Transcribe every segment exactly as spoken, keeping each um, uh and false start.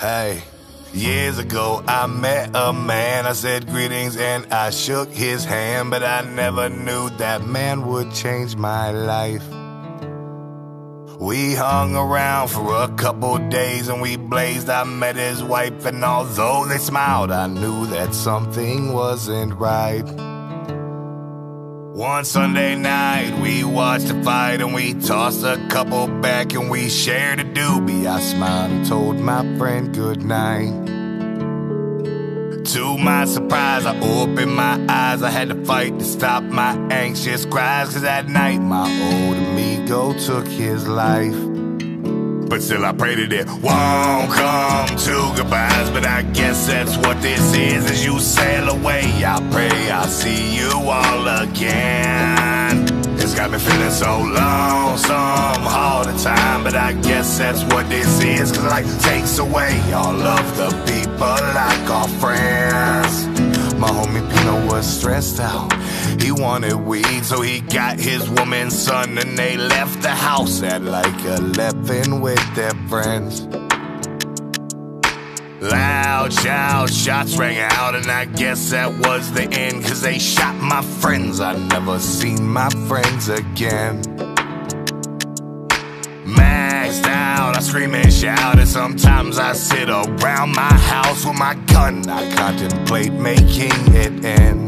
Hey, years ago I met a man. I said greetings and I shook his hand, but I never knew that man would change my life. We hung around for a couple days and we blazed. I met his wife, and although they smiled, I knew that something wasn't right. One Sunday night we watched a fight and we tossed a couple back and we shared a doobie. I smiled and told my friend good night. To my surprise, I opened my eyes. I had to fight to stop my anxious cries, cause that night my old amigo took his life. But still I pray that it won't come to goodbyes. But I guess that's what this is. As you sail away, I pray I'll see you all again. It's got me feeling so lonesome all the time, but I guess that's what this is. Cause life takes away all of the people like our friends. My homie Pino was stressed out. He wanted weed, so he got his woman's son, and they left the house at like eleven with their friends. Loud shout, shots rang out, and I guess that was the end. Cause they shot my friends. I never seen my friends again. Maxed out, I scream and shout, and sometimes I sit around my house with my gun. I contemplate making it end.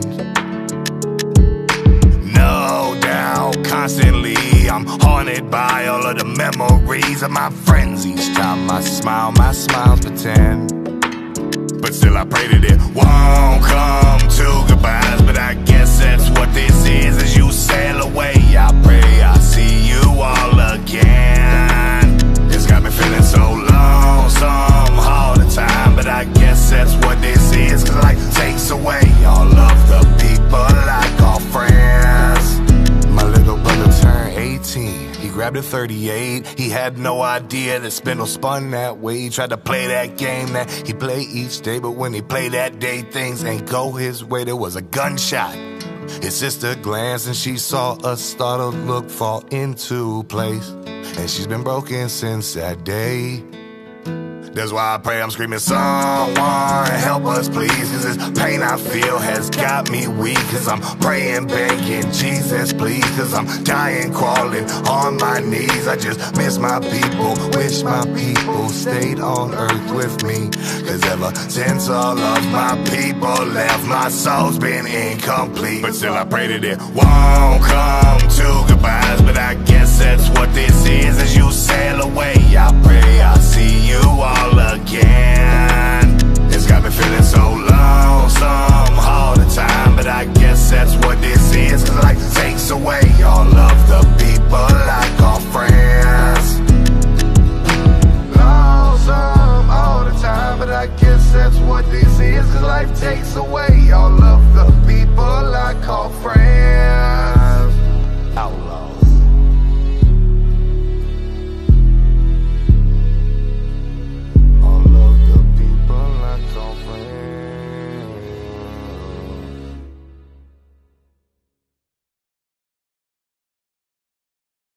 No doubt, constantly I'm haunted by all of the memories of my friends. Each time I smile, my smiles pretend. But still I pray that it won't come to goodbyes. But I guess that's what this is. As you sail away, I pray I'll see you all again. It's got me feeling so lonesome all the time, but I guess that's what this is. Cause life takes away all of the people like our friends. My little brother turned eighteen. He grabbed a thirty-eight. He had no idea that Spindle spun that way. He tried to play that game that he played each day, but when he played that day, things ain't go his way. There was a gunshot. His sister glanced and she saw a startled look fall into place, and she's been broken since that day. That's why I pray I'm screaming, someone help us please. Cause this pain I feel has got me weak. Cause I'm praying, begging, Jesus please. Cause I'm dying, crawling on my knees. I just miss my people, wish my people stayed on earth with me. Cause ever since all of my people left, my soul's been incomplete. But still I pray that it won't come to goodbyes. But I guess that's what this is. As you sail away, I pray I'll see you all again. It's got me feeling so lonesome all the time, but I guess that's what this is. Cause life takes away all of the people